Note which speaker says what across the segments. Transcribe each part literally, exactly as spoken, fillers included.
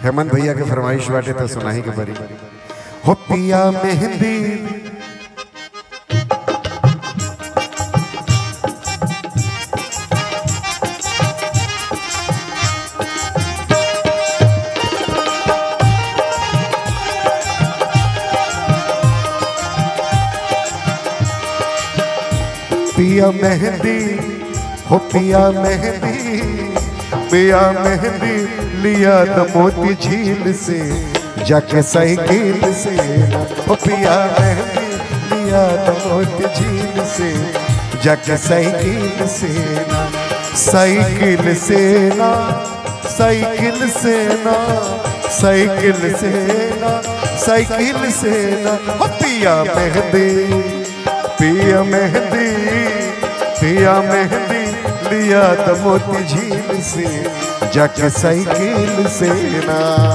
Speaker 1: हेमंत भैया के फरमाइश बाटे तो सुनाही के बरी हो पिया मेहंदी पिया मेहंदी हो पिया मेहंदी पिया मेहंदी लिया द मोती झील से जाके साइकिल से हो पिया मेहंदी लिया द मोती झील से जाके साइकिल से ना साइकिल से ना साइकिल से ना साइकिल से ना साइकिल से ना हो पिया मेहंदी पिया मेहंदी पिया मेहंदी लिया तो मोती झील से जाके साइकिल से ना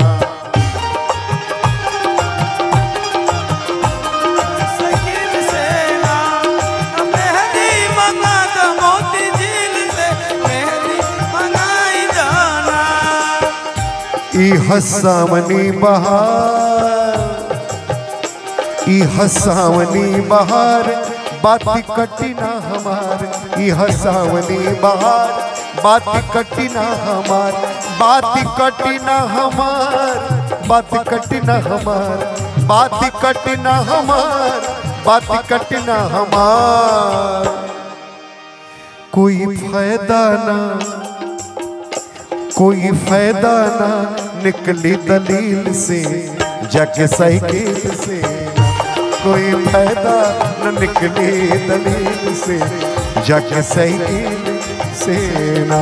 Speaker 2: साइकिल से ना मेहंदी मंगा तो मोती झील से मेहंदी मंगाई जाना।
Speaker 1: ई हसावनी बहार ई हसावनी बहार बाती कटी ना हमार ई हसावनी बहार बाती कटी ना हमार बाती कटी ना हमार बाती कटी ना हमार बाती कटी ना हमार बाती कटी ना हमार कोई फायदा ना कोई फायदा ना निकली दलील से जाके साइकिल से कोई फायदा न निकली दलील से जाके साइकिल से ना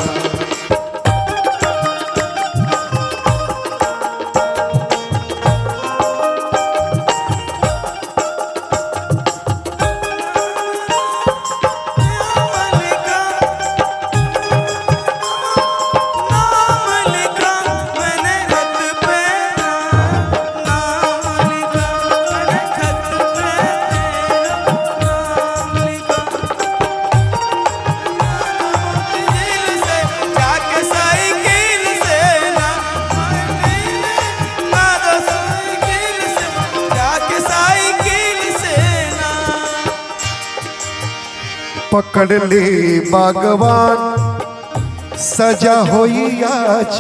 Speaker 1: पकड़ ले बागवान सजा होइया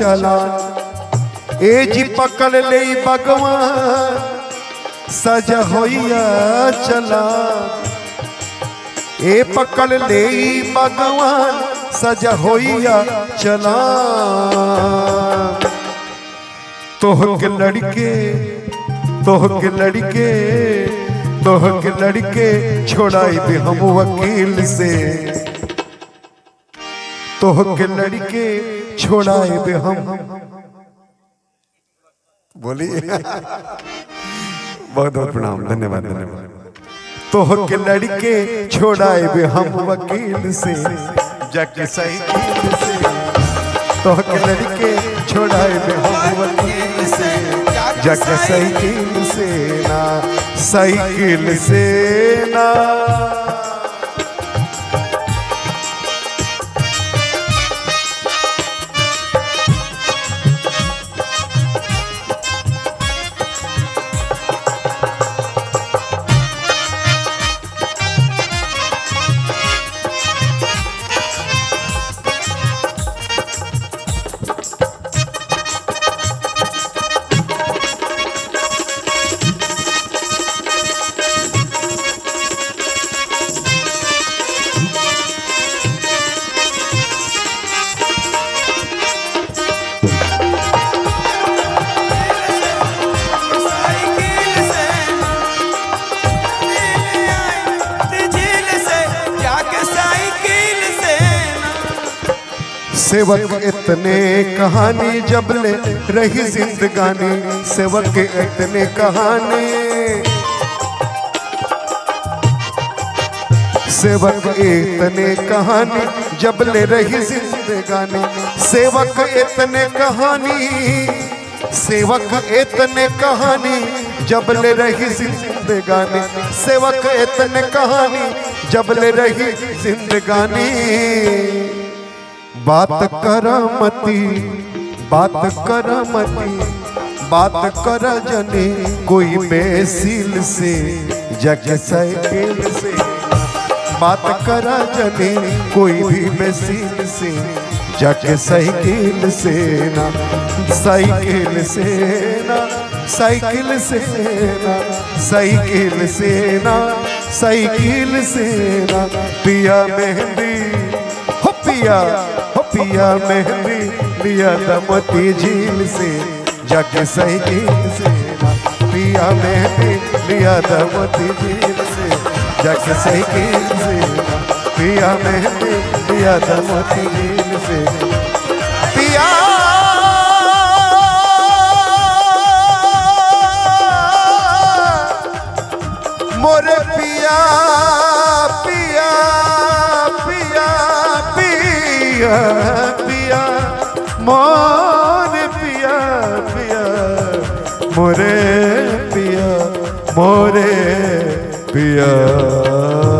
Speaker 1: चलान ए जी पकड़ ले बागवान सजा होइया चलान ए पकड़ ले बागवान सजा होइया चलान तोह के लड़के तोह के लड़के तोह के लड़के छोड़ाई भी हम वकील से तोह के लड़के छोड़ाई भी हम बोलिए बहुत बहुत प्रणाम धन्यवाद धन्यवाद तोह के लड़के छोड़ाई भी हम वकील से जाके साइकिल से तोह के लड़के छोड़ाई भी हम वकील से जाके साइकिल से ना साइकिल से ना सेवक इतने कहानी जब ले रही जिंदगानी सेवक इतने कहानी सेवक इतने कहानी जब ले रही जिंदगानी सेवक इतने कहानी सेवक इतने कहानी जब ले रही जिंदगानी सेवक इतने कहानी जब ले रही जिंदगानी बात करामती बात कर मती बात कर जने कोई बेसिल से जाके साइकिल से बात कर जने कोई भी बेसिल से जाके साइकिल से ना साइकिल से ना साइकिल से ना साइकिल से ना साइकिल से ना पिया मेहंदी हो पिया हो पिया मेहंदी लिया दमती झील से जाके साइकिल से ना पिया मेहंदी लिया दमती झील से जाके साइकिल से ना पिया मेहंदी लिया दमती झील से पिया मोरे पिया पिया पिया पिया पिया मोरे पिया पिया मोरे पिया मोरे पिया